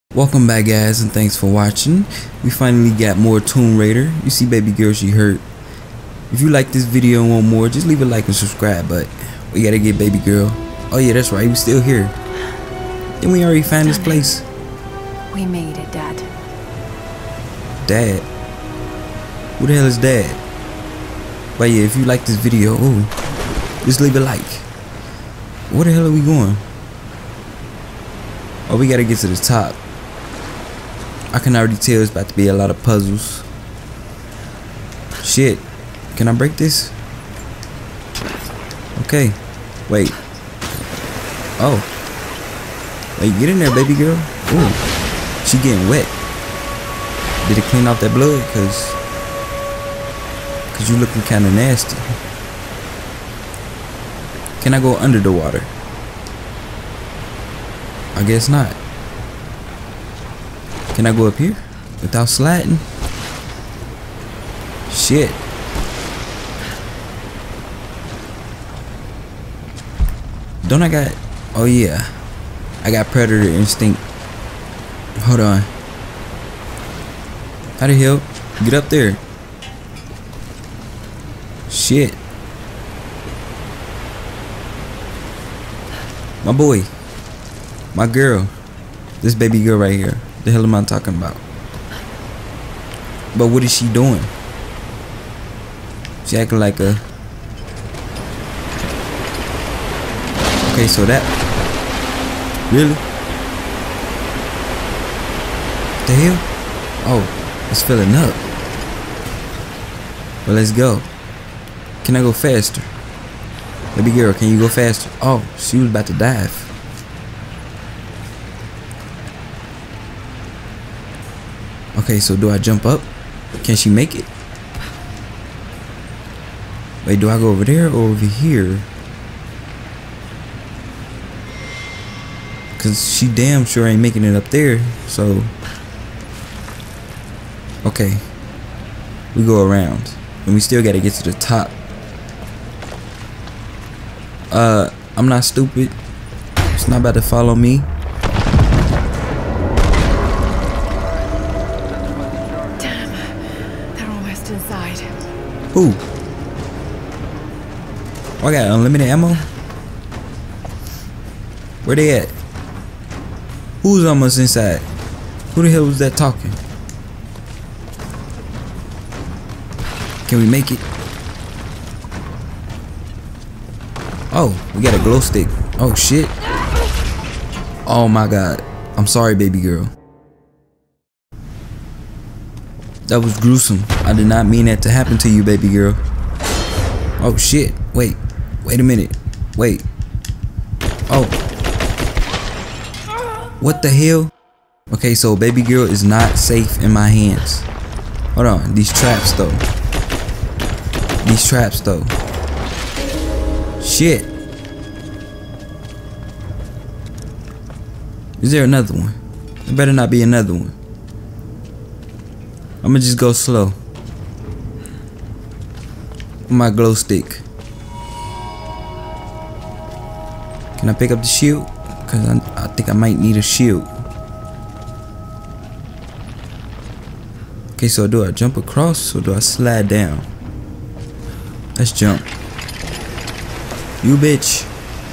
Welcome back, guys, and thanks for watching. We finally got more Tomb Raider. You see baby girl, she hurt. If you like this video and want more, just leave a like and subscribe. But we gotta get baby girl. Oh yeah, that's right, we still here. Then we already found this place. We made it, Dad. Dad? Who the hell is Dad? But yeah, if you like this video, just leave a like. Where the hell are we going? Oh, we gotta get to the top. I can already tell it's about to be a lot of puzzles. Shit. Can I break this? Okay. Wait. Oh. Wait, get in there, baby girl. Ooh. She getting wet. Did it clean off that blood? Cause you looking kinda nasty. Can I go under the water? I guess not. Can I go up here without sliding? Shit. Don't I got... Oh yeah. I got predator instinct. Hold on. How the hell? Get up there. Shit. My boy. My girl. This baby girl right here. The hell am I talking about? But what is she doing? She acting like a... Okay, so that... Really? What the hell? Oh, it's filling up. Well, let's go. Can I go faster? Baby girl, can you go faster? Oh, she was about to dive. Okay, so do I jump up? Can she make it? Wait, do I go over there or over here? Cause she damn sure ain't making it up there, so... Okay. We go around. And we still gotta get to the top. I'm not stupid. It's not about to follow me. Inside. Who? Oh, I got unlimited ammo? Where they at? Who's almost inside? Who the hell was that talking? Can we make it? Oh, we got a glow stick. Oh shit. Oh my god. I'm sorry, baby girl. That was gruesome. I did not mean that to happen to you, baby girl. Oh shit. Wait a minute. Wait. Oh. What the hell? Okay, so baby girl is not safe in my hands. Hold on. These traps though. Shit. Is there another one? There better not be another one. I'ma just go slow. With my glow stick. Can I pick up the shield? Cause I think I might need a shield. Okay, so do I jump across or do I slide down? Let's jump. You bitch.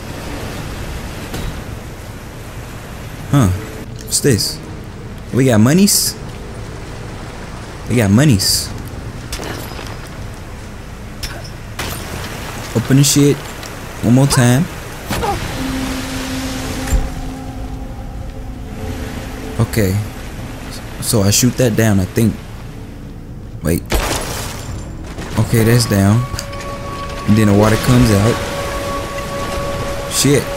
Huh. What's this? We got monies? We got monies. Open the shit. One more time. Okay. So I shoot that down, I think. Wait. Okay, that's down. And then the water comes out. Shit.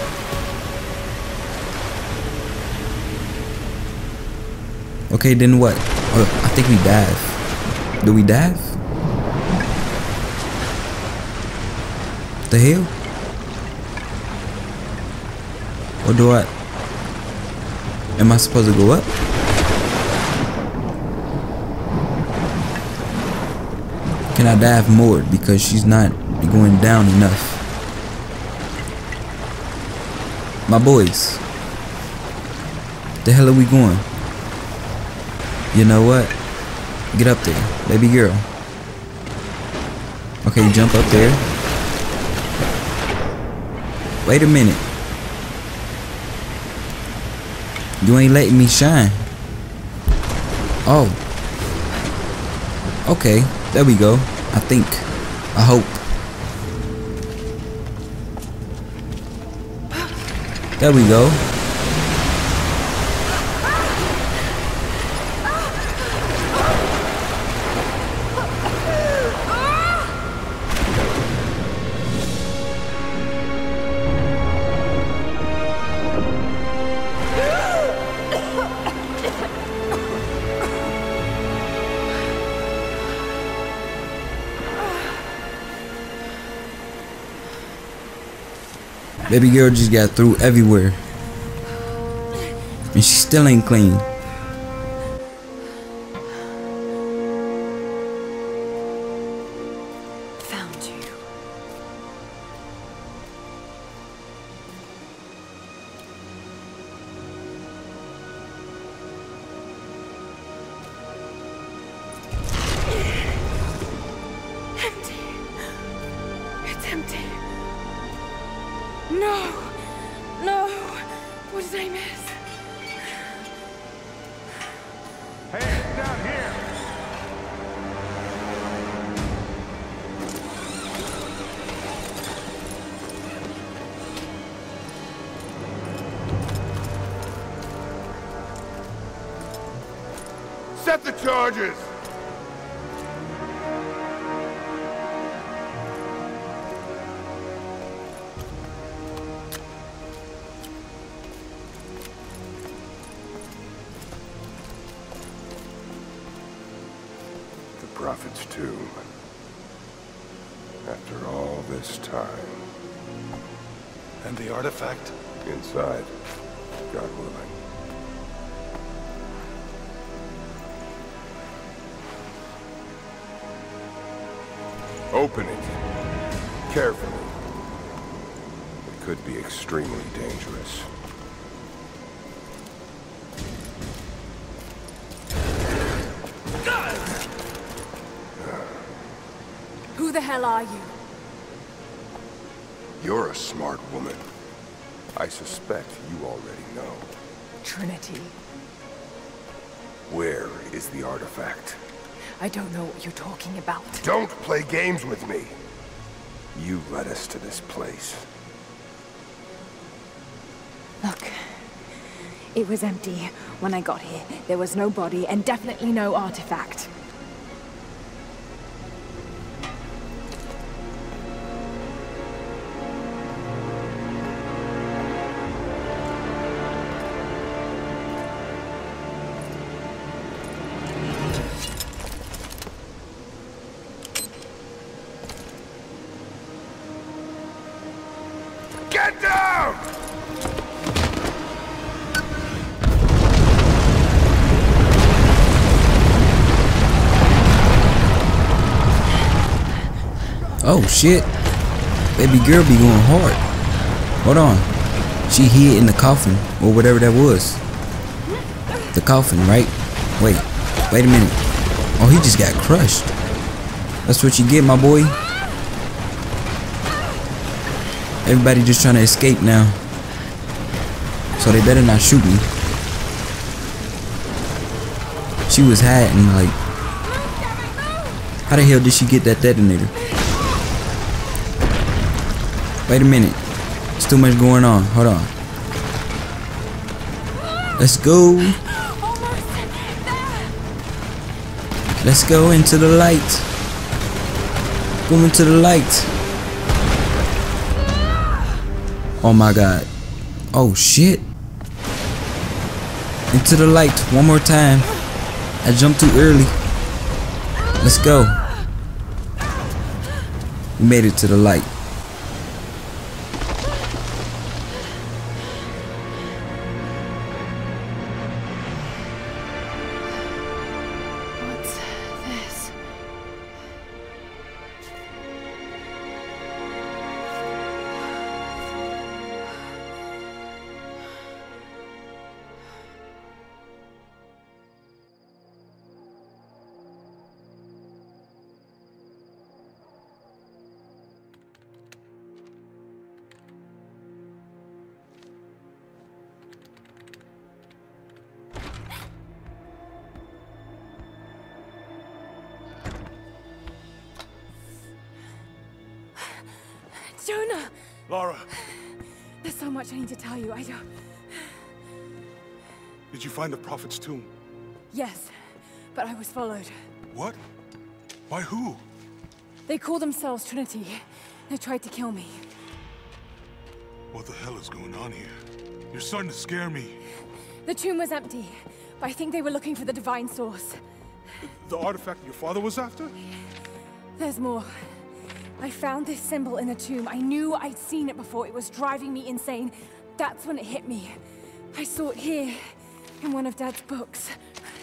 Okay, then what? Oh, I think we dive. Do we dive? What the hell? Or do I... Am I supposed to go up? Can I dive more? Because she's not going down enough. My boys. The hell are we going? You know what? Get up there, baby girl. Okay, jump up there. Wait a minute. You ain't letting me shine. Oh. Okay, there we go. I think. I hope. There we go. Baby girl just got through everywhere. And she still ain't clean. Found you. Empty. It's empty. No! No! What did I miss? Hey, down here! Set the charges! Prophet's tomb. After all this time. And the artifact? Inside. God willing. Open it. Carefully. It could be extremely dangerous. Who the hell are you? You're a smart woman. I suspect you already know. Trinity. Where is the artifact? I don't know what you're talking about. Don't play games with me! You led us to this place. Look. It was empty when I got here. There was no body and definitely no artifact. Get down! Oh shit. Baby girl be going hard. Hold on. She hid in the coffin or whatever that was. The coffin, right? Wait a minute. Oh, he just got crushed. That's what you get, my boy. Everybody just trying to escape now. So they better not shoot me. She was hiding, like. How the hell did she get that detonator? Wait a minute. There's too much going on. Hold on. Let's go. Let's go into the light. Go into the light. Oh my god. Oh shit. Into the light one more time. I jumped too early. Let's go. We made it to the light. What's this? Jonah! Lara, There's so much I need to tell you. I don't... did you find the Prophet's tomb? Yes, but I was followed. What? By who? They call themselves Trinity. They tried to kill me. What the hell is going on here? You're starting to scare me. The tomb was empty, but I think they were looking for the divine source. The artifact your father was after? There's more. I found this symbol in the tomb. I knew I'd seen it before. It was driving me insane. That's when it hit me. I saw it here, in one of Dad's books.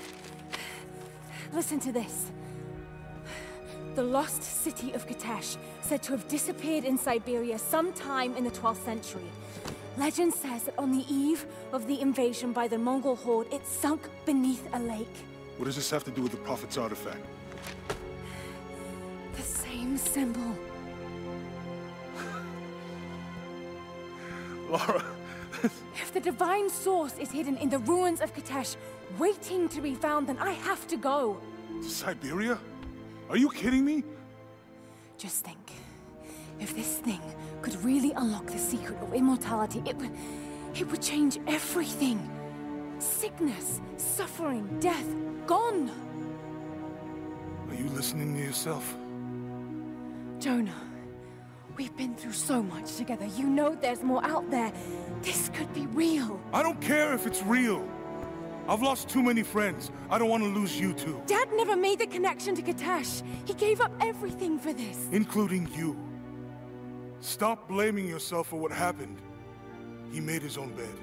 Listen to this. The lost city of Katesh, said to have disappeared in Siberia sometime in the 12th century. Legend says that on the eve of the invasion by the Mongol horde, it sunk beneath a lake. What does this have to do with the Prophet's artifact? The same symbol. Lara... If the divine source is hidden in the ruins of Katesh, waiting to be found, then I have to go. To Siberia? Are you kidding me? Just think. If this thing could really unlock the secret of immortality, it would change everything. Sickness, suffering, death, gone. Are you listening to yourself? Jonah, we've been through so much together. You know there's more out there. This could be real. I don't care if it's real. I've lost too many friends. I don't want to lose you too. Dad never made the connection to Katesh. He gave up everything for this. Including you. Stop blaming yourself for what happened. He made his own bed.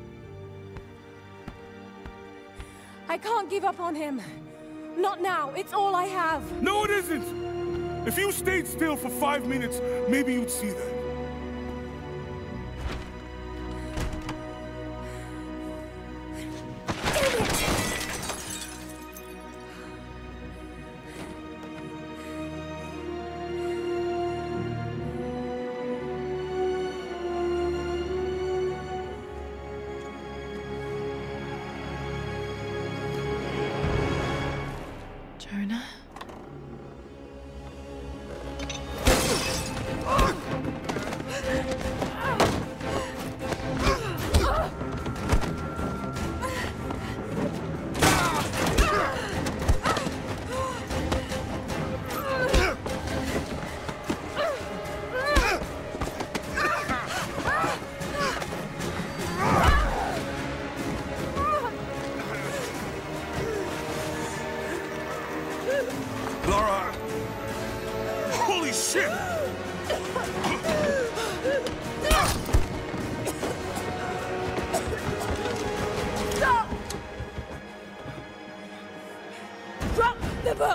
I can't give up on him. Not now. It's all I have. No, it isn't! If you stayed still for 5 minutes, maybe you'd see that. Jonah? Lara! Holy shit! Stop! Drop the book!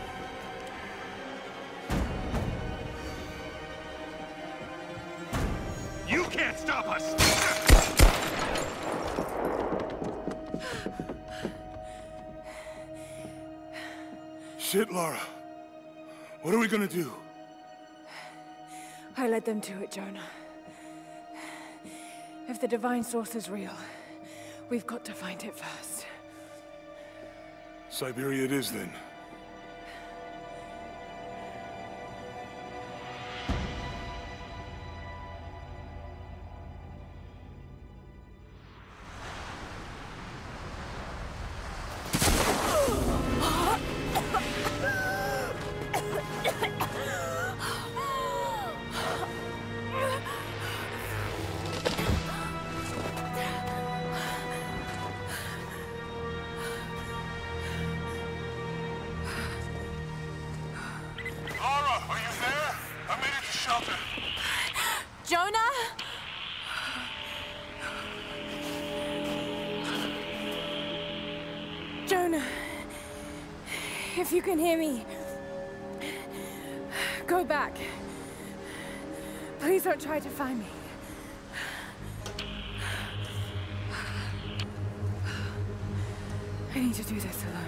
You can't stop us! Shit, Lara. What are we gonna do? I led them to it, Jonah. If the divine source is real, we've got to find it first. Siberia it is, then. Jonah? Jonah, if you can hear me, go back. Please don't try to find me. I need to do this alone.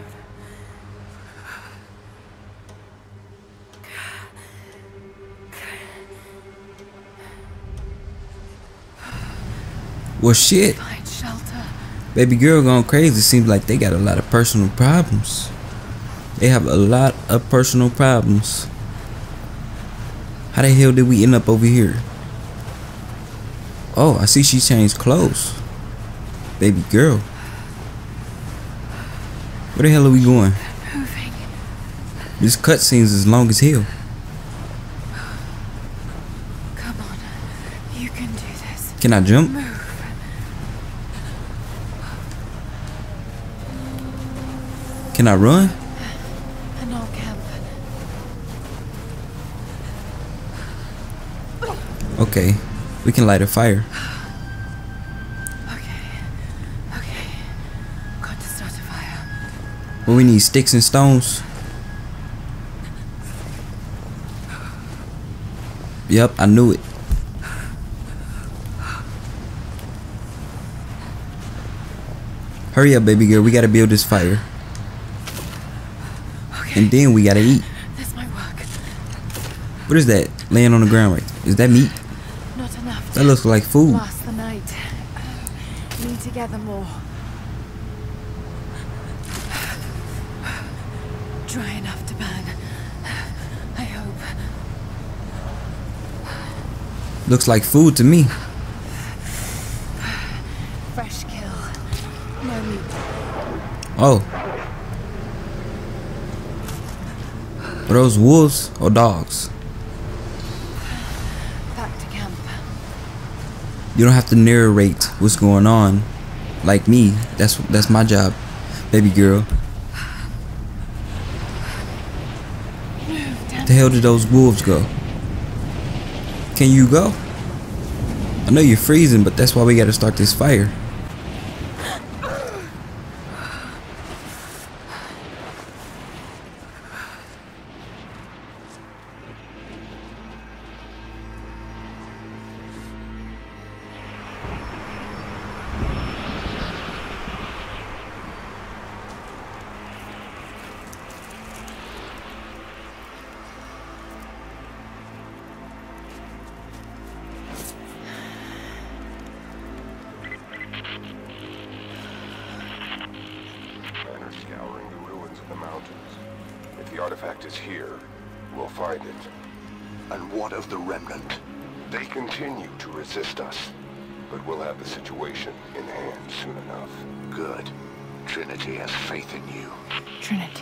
Well, shit. Find shelter. Baby girl gone crazy. Seems like they got a lot of personal problems. They have a lot of personal problems. How the hell did we end up over here? Oh, I see she changed clothes. Baby girl. Where the hell are we going? Moving. This cutscene's as long as hell. Come on. You can do this. Can I jump? Move. Can I run? And I'll camp. Okay. We can light a fire. Okay. Got to start a fire. Well, we need sticks and stones. Yep, I knew it. Hurry up, baby girl. We gotta build this fire. Okay. And then we gotta eat. This might work. What is that laying on the ground right there? Is that meat? Not enough. That looks like food. Last the night. Need to gather more. Dry enough to burn. I hope. Looks like food to me. Fresh kill. No meat. Oh. Are those wolves or dogs? Back to camp. You don't have to narrate what's going on like me. That's my job, baby girl. The hell did those wolves go? Can you go? I know you're freezing, but that's why we gotta start this fire. Scouring the ruins of the mountains. If the artifact is here, we'll find it. And what of the remnant? They continue to resist us, but we'll have the situation in hand soon enough. Good. Trinity has faith in you. Trinity.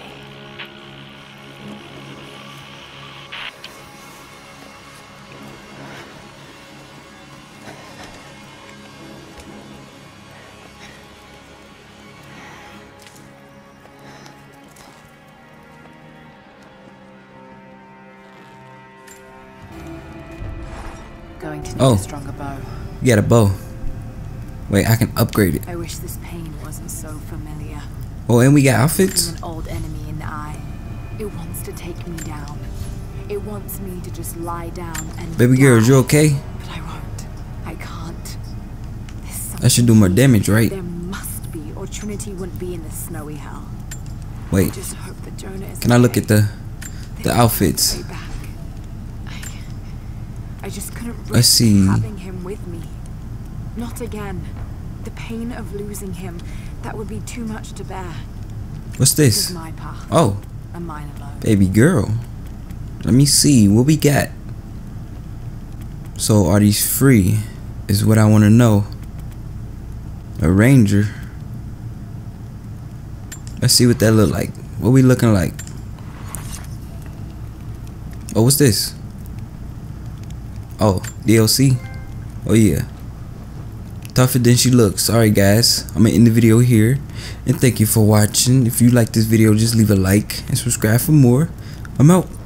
Going to need a stronger bow. You got a bow. Wait, I can upgrade it. I wish this pain wasn't so familiar. Oh, and we got outfits? An old enemy in the eye. It wants to take me down. It wants me to just lie down and Baby girl, is you okay? But I won't. I can't. I should do more damage, right? There must be, or Trinity wouldn't be in this snowy hell. Wait. Just hope that Jonah is Can I look at the outfits? Way back. I just couldn't Let's see. having him with me. Not again. The pain of losing him, that would be too much to bear. What's This is this? my path. Oh, And mine alone. baby girl. Let me see what we got. So are these free? Is what I want to know. A ranger. Let's see what that look like. What we looking like? Oh, what's this? Oh, DLC. Oh yeah. Tougher than she looks. Alright guys, I'm gonna end the video here. And thank you for watching. If you like this video, just leave a like and subscribe for more. I'm out.